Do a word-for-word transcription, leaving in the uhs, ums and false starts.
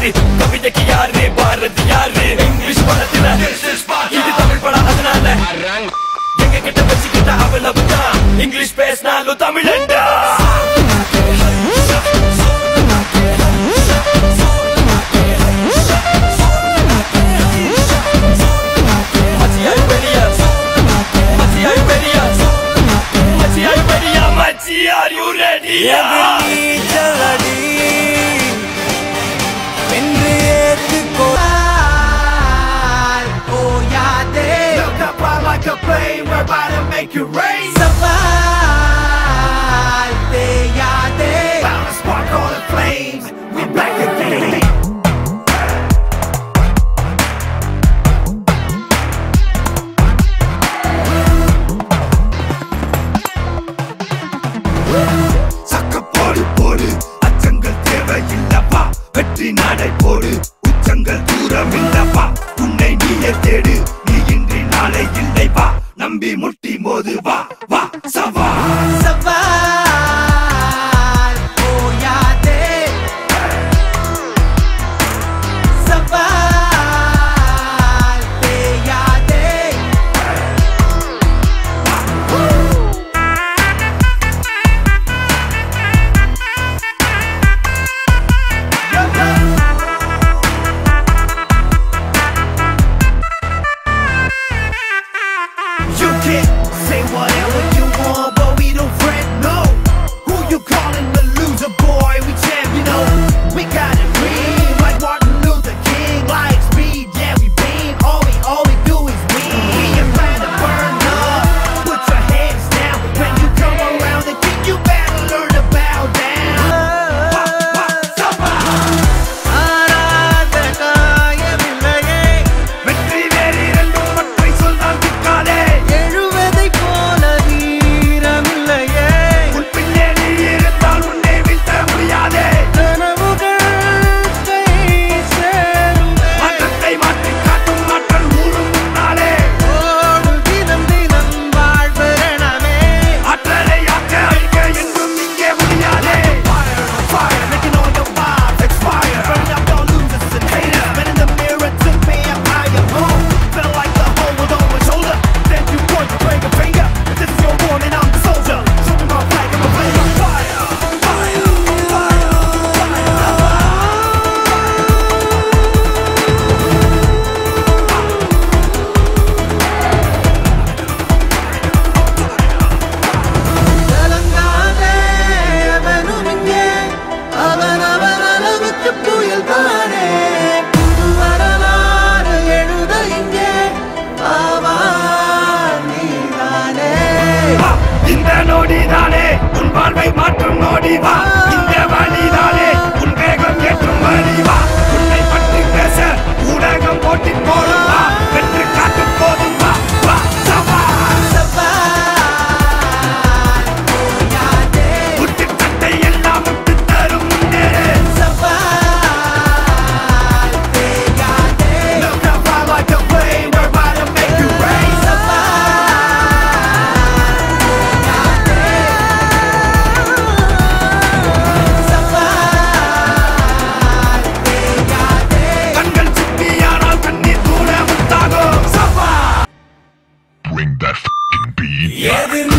யாரு கவிதைக்கு யாரு பாரதி யாரு இங்கிலீஷ் படத்துல இது தமிழ் படம் அதனால எங்க கிட்ட வச்சுக்கிட்ட அவ்வளவுதான் இங்கிலீஷ் பேசினாலும் தமிழண்டா Are you ready? Look up high like a plane, we're about to make it rain. Bound to spark all the flames, we're back again. வெற்றி நடை போடு உச்சங்கள் தூரம் இல்லப்பா உன்னை நீயே தேடு நீ இன்றி நாளை இல்லை வா நம்பி முட்டி மோது வா வா சவால் சவால் ஓயாதே சவால் தேயாதே You can say whatever you want, but we don't fret, no. Who you calling the loser, boy? We champion, no. We got a dream like Martin Luther King, like speed, yeah, we beam. All we, all we do is win. We are trying to burn up. Put your hands down when you come around the king. You better learn to bow down. வெற்றி வேறு இரண்டும் மற்றை சொல்லால் திக்காலே எழுவதை போல வீரமில்லையே உன் பின்னே நீ இருந்தால் உன்னை வீழ்த்த முடியாதே கனவுகள் கை சேருமே மாற்றத்தை மாற்றி காட்டும் மாற்றல் ஊரும் முன்னாலே ஓடு தினம் தினம் வாழ்வரணமே ஆற்றலை ஆக்க அழிக்க என்றும் இங்கே முடியாதே Fire on fire, making all your vibes expire. Burning up all losers and haters. Men in the mirror took me up higher. Oh, felt like the whole world on my shoulder. Then you point to break a finger. If this is your warning, I'm the soldier. Show me my flag and my flame on fire. Fire, fire, கலங்காதே அவனும் இங்கே அவன் அவன் அளவுக்கு புயல் தானே புது வரலாறு எழுத இங்கே ஆவா நீதானே இந்த நொடிதானே உன் வாழ்வை மாற்றும் நொடி வா இந்த வழிதானே உன் வேகம் ஏற்றும் வழி வா உன்னை பற்றி பேச ஊடகம் போட்டி போடும் வா வெற்றி காட்டும் போதும் வா வா சவால் சவால் ஓயாதே முட்டு கட்டை எல்லாம் முட்டு தரும் முன்னேறு சவால் தேயாதே Look up high like a plane, we're about to make it rain. கண்கள் சிப்பியானால் கண்ணீர் கூட முத்தாகும் சவால் Bring that f***ing beat.